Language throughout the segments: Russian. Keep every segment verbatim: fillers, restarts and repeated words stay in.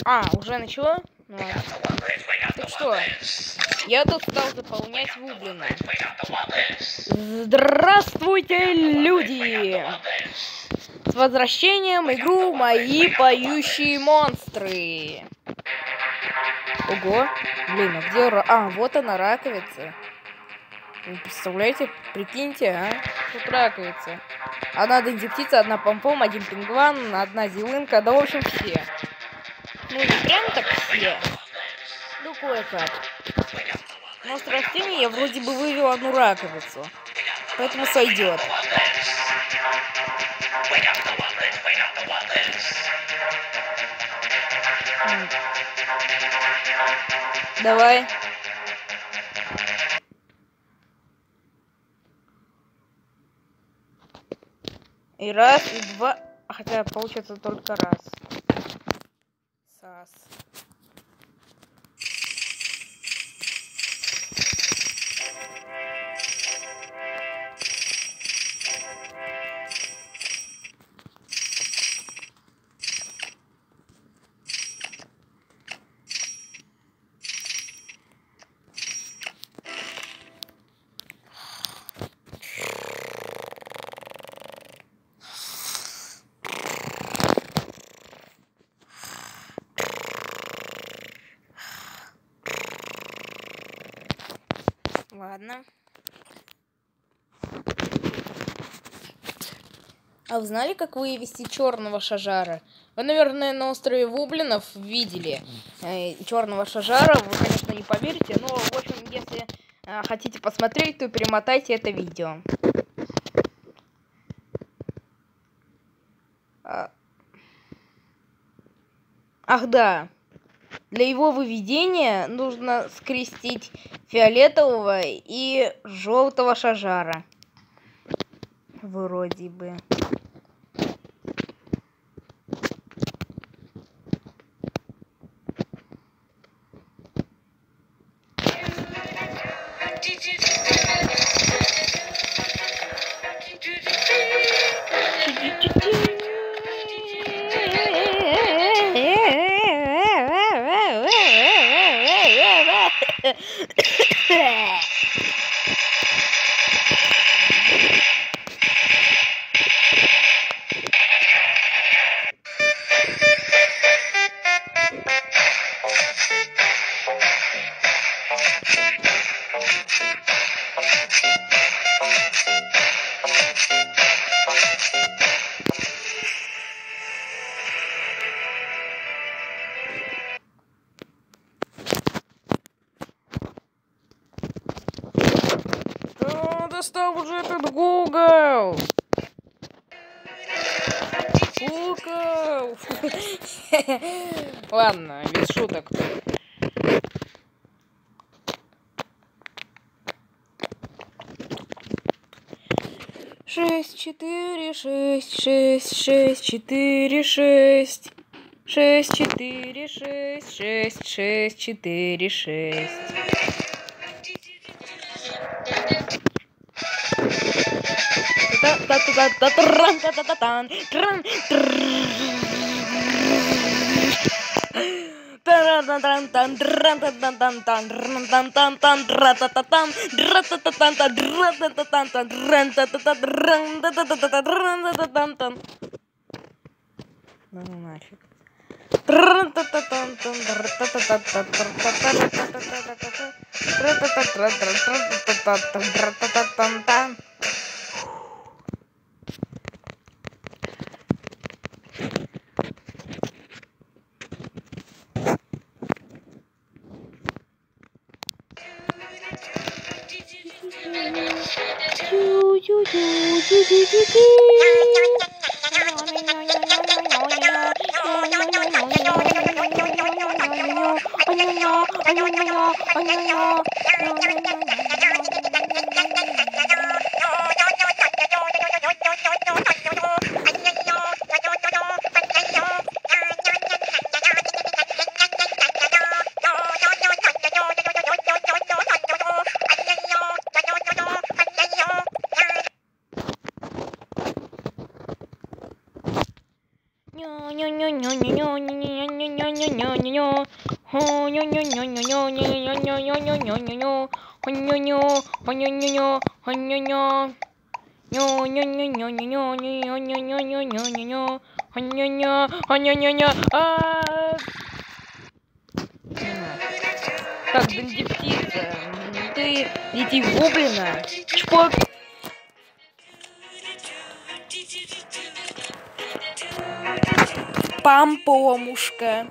А, уже начало? Ну, так что, я тут стал заполнять вублины. Здравствуйте, люди! С возвращением в игру «Мои поющие монстры». Ого, блин, а где... А, вот она, раковица. Вы представляете? Прикиньте, а? Тут раковица. Одна дендиптица, одна помпом, один пингван, одна зелынка, да в общем все. Ну не прям так все. Ну кое-как. Но с растений я вроде бы вывел одну раковицу. Поэтому сойдет. Давай. И раз, и два. Хотя получается только раз. Сас. Ладно. А вы знали, как вывести черного шажара? Вы, наверное, на острове Вублинов видели э, черного шажара. Вы, конечно, не поверите, но, в общем, если э, хотите посмотреть, то перемотайте это видео. А... Ах да. Для его выведения нужно скрестить фиолетового и желтого шажара. Вроде бы. Достал уже этот Google! Google! Ладно, без шуток. Шесть, четыре, шесть, шесть, шесть, четыре, шесть. Шесть, четыре, шесть, шесть, шесть, четыре, шесть. Ну нафиг. Так, бензиптица, ты иди в гоблина. Чпок. Пампомушка.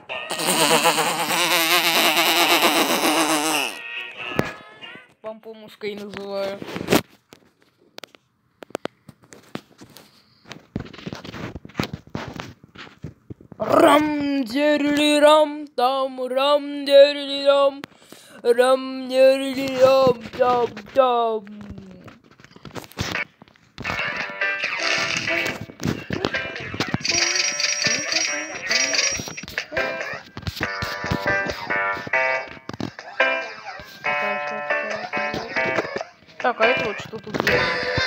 Пампомушкой называю. Рам дерли рам там рам дерли рам рам дерли рам там там. Так, а это вот что тут делает?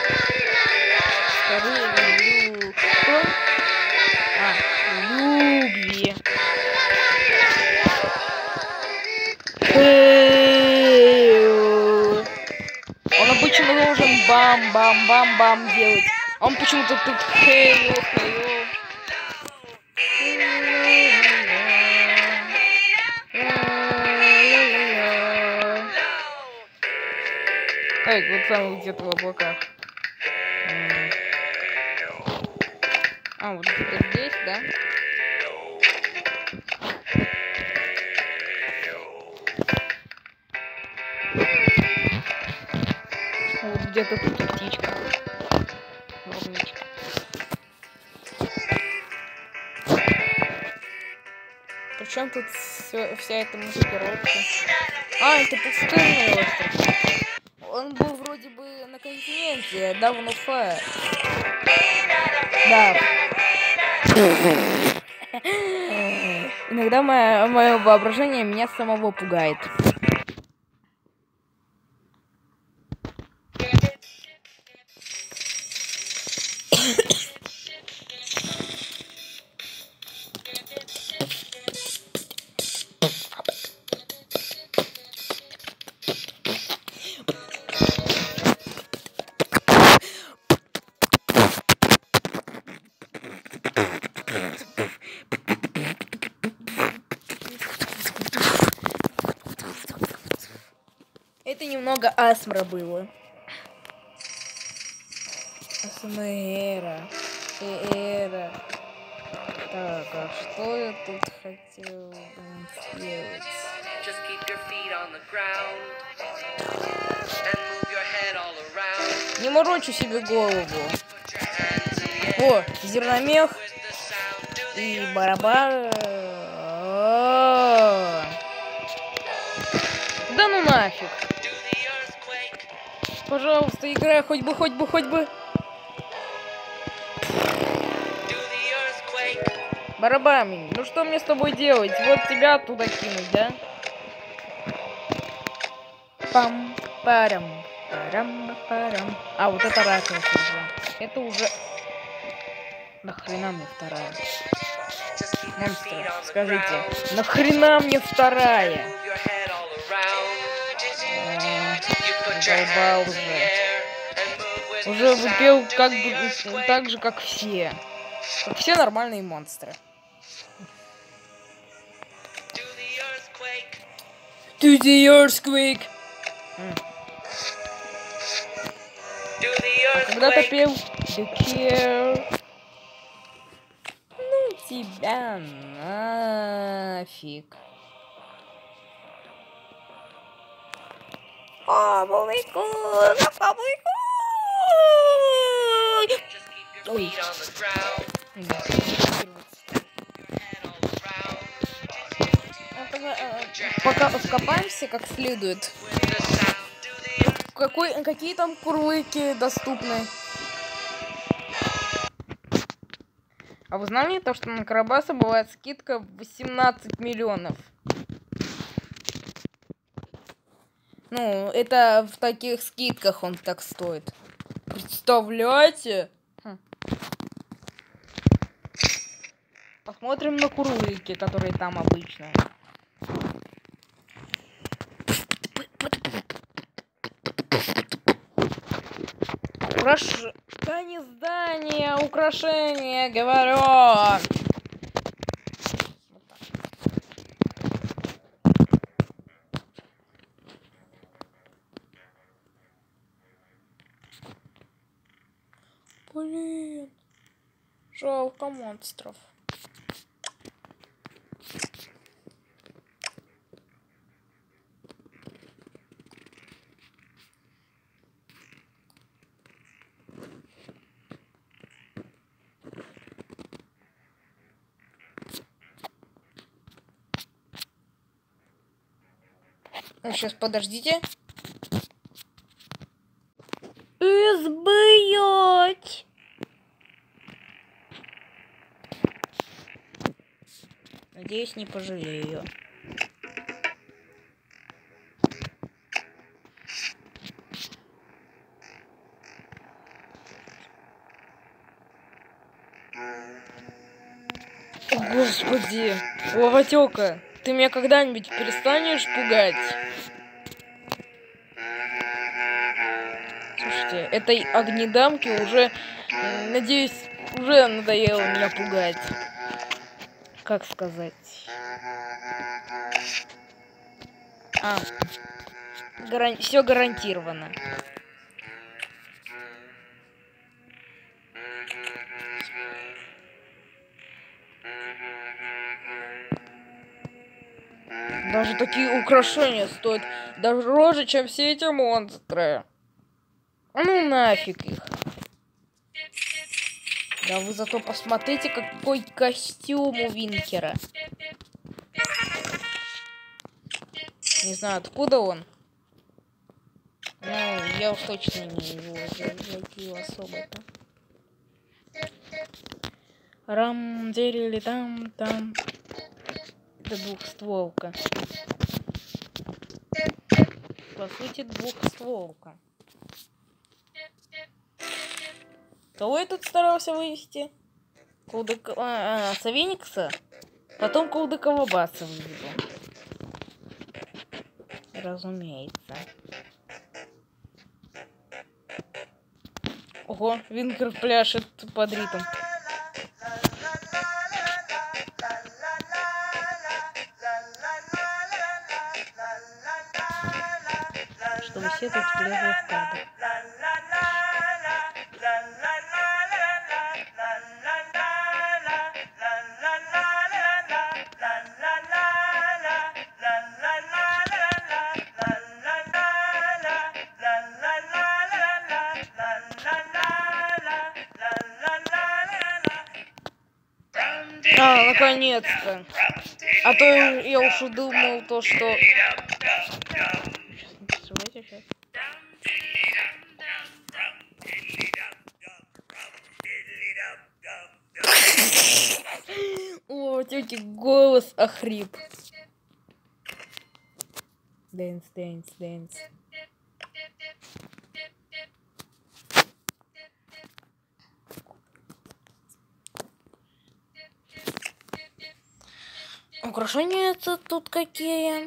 Скорее, лю... Что? А, Люби. Он обычно должен бам-бам-бам-бам делать. Он почему-то тут хейл, хейл. Эй, вот там где-то в облаках. А, вот где-то здесь, да? Вот где-то тут птичка. Ворничка. Причем тут вся, вся эта маскировка? А, это пустынный остров. Он был вроде бы на континенте, давно фа. Да. Иногда мое, мое воображение меня самого пугает. Это немного асмра было. Асмэра. Эра. Так, а что я тут хотел сделать? Не морочу себе голову. О, зерномех и барабан. Да ну нафиг. Пожалуйста, играй хоть бы, хоть бы, хоть бы. Барабан, ну что мне с тобой делать? Вот тебя оттуда кинуть, да? Пам, парам, парам, парам. А, вот это раковина уже. Это уже... Нахрена мне вторая? Монстры, скажите, нахрена мне вторая? Задолбал уже. Уже выпил как бы так же, как все. Как все нормальные монстры. To the earthquake. Mm. А когда-то пел The Cure. Ну тебя нафиг. О, бабайку, бабайку. Ой. Пока вкопаемся как следует. Какой, какие там курлыки доступны? А вы знали то, что на Карабаса бывает скидка восемнадцать миллионов? Ну, это в таких скидках он так стоит. Представляете? Хм. Посмотрим на курлыки, которые там обычно. Украш... Да не здание, а украшение, говорю. Блин, жалко монстров. Ну, сейчас, подождите. Избыть. Надеюсь, не пожалею. О, Господи! Лаватёка, ты меня когда-нибудь перестанешь пугать? Слушайте, этой огнедамке уже, надеюсь, уже надоело меня пугать. Как сказать? А, гаран... все гарантировано. Даже такие украшения стоят дороже, чем все эти монстры. Ну нафиг их. Да вы зато посмотрите, какой костюм у Винкера. Не знаю, откуда он. Ну, я уж точно не его задел особо-то. Рам, дерили там, там. Это двухстволка. По сути, двухстволка. Кого я тут старался вывести? Колдык... А, а, Савеникса? Потом Колдыковабаса выведу. Разумеется. Ого, Винкер пляшет под ритм. Чтобы все тут влезли в кадр. А, наконец-то. А то я уж думал то, что... Сейчас. О, тети голос охрип. Дэнс, дэнс, дэнс. Украшения тут какие?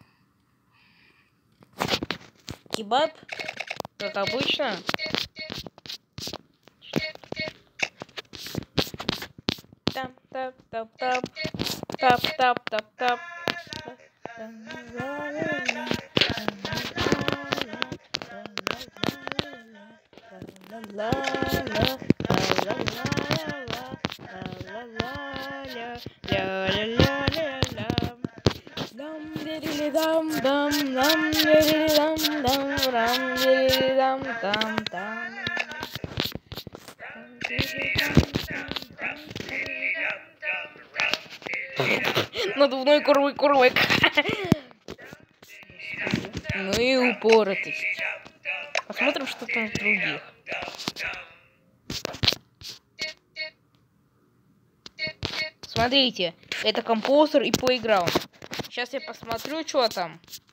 Кебаб, как обычно. Тап тап тап тап тап тап тап тап. Дам дам дам дам дам дам дам дам. Надувной курлык курлык. Ну и упоротость. Посмотрим, что там в других. Смотрите, это композер и плейграунд. Сейчас я посмотрю, что там.